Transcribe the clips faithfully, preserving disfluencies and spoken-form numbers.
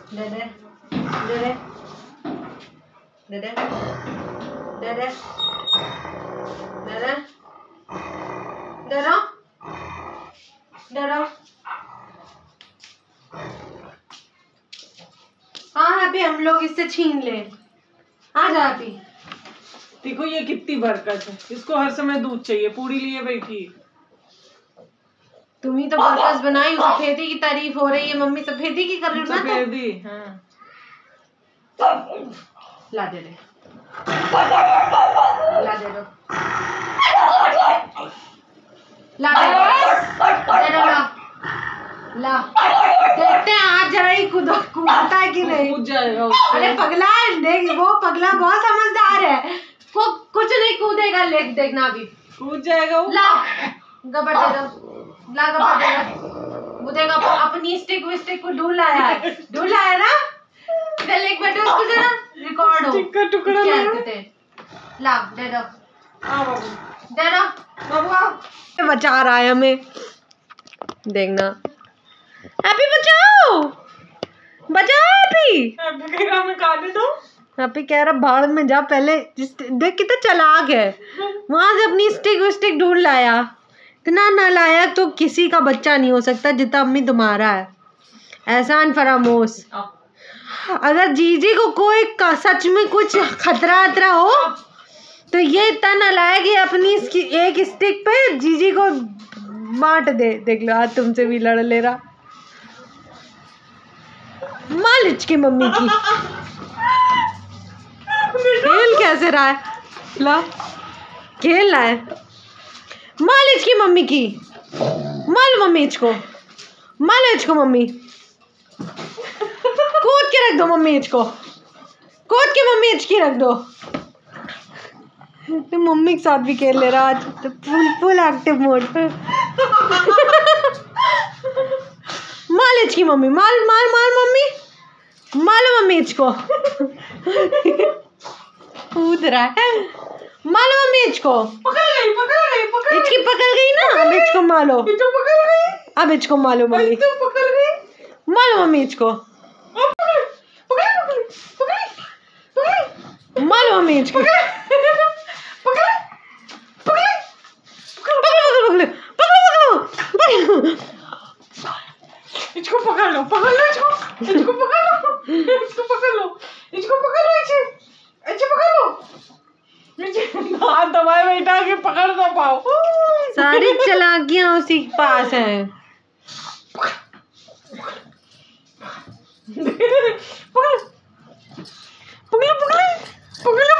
दे दे दे दे दे दे दे दे दे दे दे दो दे दो। हाँ हैप्पी हम लोग इससे छीन ले। आ जा हैप्पी। देखो ये कितनी बरकत है, इसको हर समय दूध चाहिए, पूरी लिए बैठी। तुम ही तो बरकत बनाई, सफेदी की तारीफ हो रही है। मम्मी सफेदी की कर रही हूँ ना। सफेदी हाँ। ला दे दे ला दे दो ला दे दे दो ला ला। देखते हैं आज जरा ही कूद कूदता है कि नहीं। कूद जाएगा। अरे पगला है, देख वो पगला बहुत समझदार है, वो कुछ नहीं कूदेगा। ले देखना अभी कूद जाएगा वो। ला गबर दे दो, ला गबर दे दो। वो देगा अपनी स्टिक विस्टिक को ढूंढ लाया है, ढूंढ लाया ना। चल एक बेटे उसको जरा रिकॉर्ड हो स्टिक का टुकड़ा क्या कहते। ला दे दो दे दो बाबू। बचा रहा है हमें, देखना हैप्पी बचाओ बचाओ हैप्पी। हमें काटे दो। हैप्पी कह रहा भाड़ में जा पहले। देख कितना चालाक है, वहां से अपनी स्टिक विस्टिक ढूंढ लाया। इतना नालायक तो किसी का बच्चा नहीं हो सकता जितना अम्मी तुम्हारा है। एहसान फरामोश। अगर जीजी को कोई का सच में कुछ खतरा खतरा हो तो ये इतना नालायक है अपनी एक स्टिक पे जीजी को बांट दे। देख लो आज तुमसे भी लड़ ले रहा। मालिच की मम्मी की खेल कैसे रहा है। ला खेल रहा है मालिच की मम्मी की। माल मम्मी इसको मालो इसको मम्मी। कूद के रख दो मम्मी इसको, कूद के मम्मी इसकी रख दो। तो मम्मी के साथ भी खेल ले रहा आज तो फुल फुल एक्टिव मोड पे। माल इसकी मम्मी, माल माल माल मम्मी, मालो मम्मी इसको। कूद रहा है, मालो मम्मी इसको। पकड़ गई पकड़ गई पकड़ इसकी पकड़ गई ना, अब इसको मालो। ये तो पकड़ गई, अब इसको मालो मम्मी, तो पकड़ गई। मालो मम्मी इसको, मालो मम्मी इसको। इसको पकड़ लो पकड़ लो इसको इसको पकड़ लो इसको पकड़ लो इसको पकड़ लो इसे इसे पकड़ लो। हाथ दबाए बैठा के पकड़ ना पाओ। सारी चालाकियां उसी के पास हैं। पकड़ पकड़ पकड़ पकड़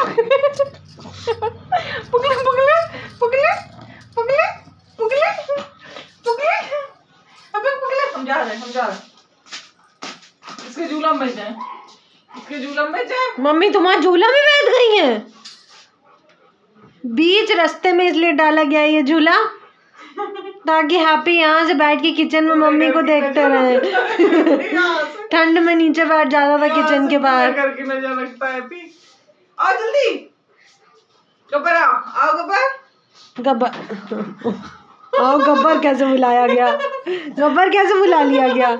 पकड़ पकड़ पकड़ पकड़ पकड़ पकड़। अबे पकड़, हम जा रहे हैं हम जा रहे हैं। इसके झूला में जाए, इसके झूला में जाए। मम्मी तुम्हारा झूला में बैठ गई है। बीच रास्ते में इसलिए डाला गया ये झूला ताकि हैप्पी यहाँ से बैठ के किचन में मम्मी को देखते रहे। ठंड में नीचे बैठ जाता था किचन के बाहर। करके नजर रखता है। पी आओ जल्दी, गब्बर आओ आओ गब्बर। गब्बर आओ, गब्बर कैसे बुलाया गया, गब्बर कैसे बुला लिया गया।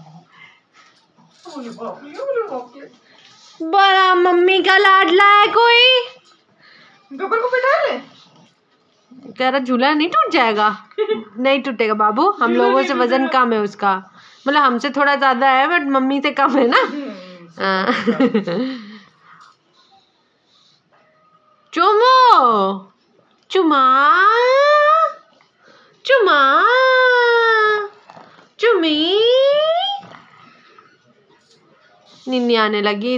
बड़ा मम्मी का लाडला है कोई। गब्बर को बैठा ले। कह रहा झूला नहीं टूट जाएगा। नहीं टूटेगा बाबू, हम लोगों से वजन कम है उसका, मतलब हमसे थोड़ा ज्यादा है बट मम्मी से कम है ना। चुमो चुमा चुमा चुमी। निन्नी आने लगी।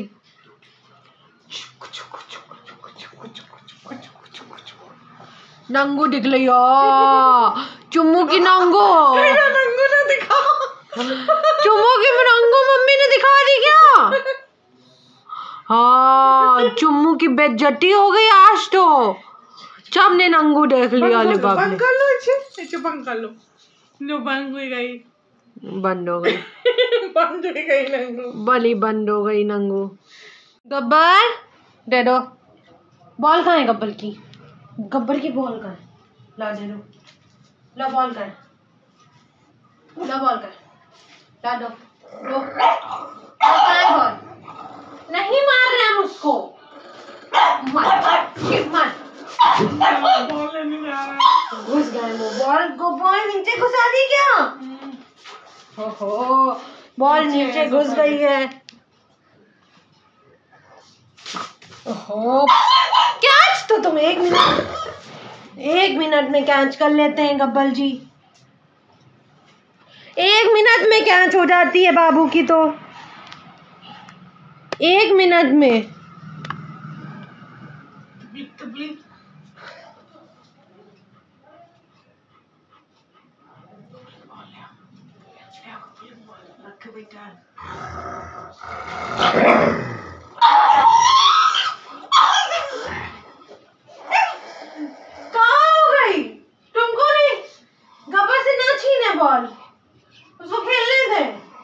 नंगू दिख लिया, चुम्मू की नंगू। नंगू ने दिखा, चुम्मू की नंगू मम्मी ने दिखा दी क्या। हाँ चुम्मू की बेइज्जती हो गई आज तो, सबने नंगू देख लिया। ले बाप बंद कर लो इसे, इसे बंद कर लो। लो बंद हो गई, बंद हो गई। बंद हो गई नंगू, बली बंद हो गई नंगू। गब्बर दे दो बॉल। कहाँ है गब्बर की, गब्बर की बॉल कहाँ है। ला दे दो, ला बॉल कहाँ है, ला बॉल कहाँ है, ला दो दो बॉल नहीं मार रहे हम उसको। मत मत बॉल लेने जा रहा है। घुस गए वो बॉल को, बॉल नीचे घुसा दी क्या? ओहो बॉल नीचे घुस गई है। ओहो कैच तो तुम एक मिनट एक मिनट में कैच कर लेते हैं गब्बल जी। एक मिनट में कैच हो जाती है बाबू की तो, एक मिनट में। कहाँ हो गई? तुमको नहीं गब्बर से ना छीने बॉल, उसको खेलने दे।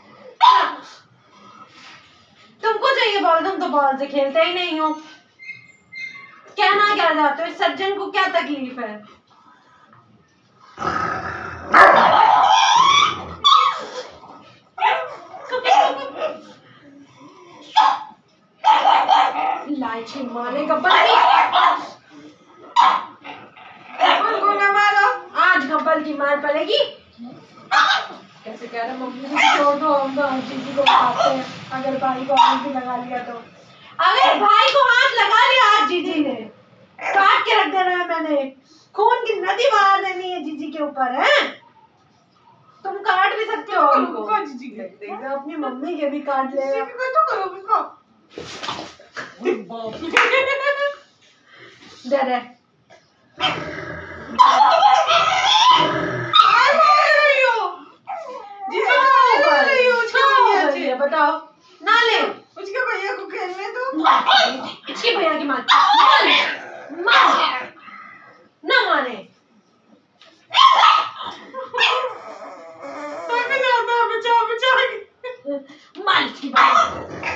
तुमको चाहिए बॉल, तुम तो बॉल से खेलते ही नहीं हो। कहना क्या चाहते हो? इस सज्जन को क्या तकलीफ है? लाइची मारे गब्बर की, गब्बर को न मारो, आज गब्बर की मार पड़ेगी। कैसे कह रहे मम्मी छोड़ दो, हम तो हर चीज को खाते हैं। अगर भाई को हाथ भी लगा लिया तो, अगर भाई को हाथ लगा लिया आज जीजी ने, काट के रख देना है मैंने, खून की नदी बहा देनी है जीजी के ऊपर है। तुम काट भी सकते हो उनको, अपनी मम्मी के भी काट ले। दे दे बताओ ना ले उसके भैया को खेलने दो। इसके भैया की मार मार ना मारे। बचाओ बचाओ मार की बात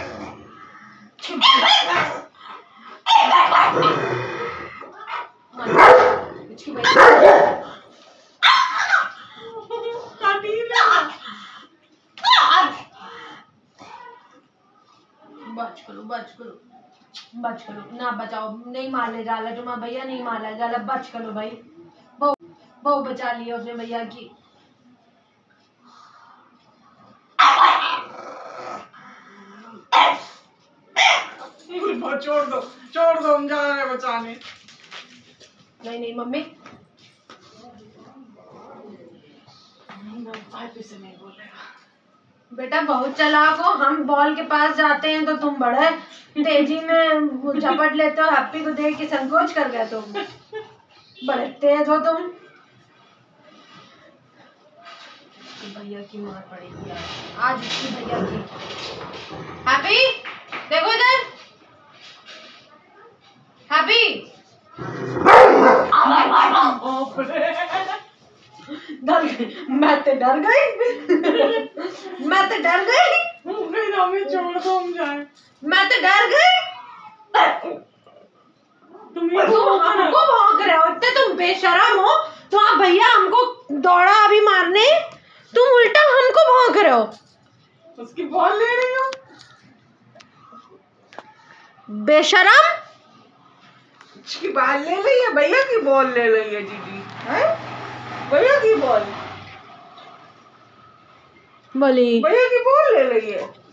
इसकी भैया बच करो बच करो बच करो ना, बचाओ नहीं मारने जाला तुम्हारा भैया, नहीं मारने जाला, बच करो भाई। बहु बहु बचा लिया उसने भैया की। छोड़ दो छोड़ दो, हम जा रहे हैं बचाने। नहीं नहीं मम्मी भाई से नहीं बोलेगा बेटा, बहुत चालाक हो। हम बॉल के पास जाते हैं तो तुम बड़े तेजी में झपट लेते हो। हैप्पी को देख के संकोच कर गए तुम, बड़े तेज हो तुम। भैया की मार पड़ेगी आज, आज इसकी भैया की। हैप्पी देखो इधर, हैप्पी डर गई मैं, तो डर गई मैं तो डर गई हमें छोड़ दो, हम जाए। मैं तो डर गई। तुम तुम हमको भौंक रहे हो, इतने तुम बेशरम हो। तो आप भैया हमको दौड़ा अभी मारने, तुम उल्टा हमको भौंक रहे हो। उसकी बॉल ले रही हो बेशरम। उसकी बॉल ले रही है, भैया की बॉल ले रही है दीदी, है भैया की बॉल, बोली भैया की बॉल ले रही है।